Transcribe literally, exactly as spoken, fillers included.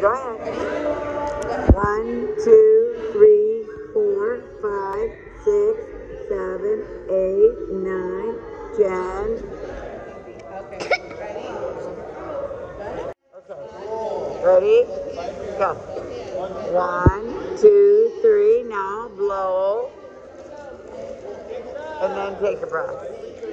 Go ahead. One, two, three, four, five, six, seven, eight, nine, ten. Okay. Ready? Go. One, two, three. Now blow. And then take a breath.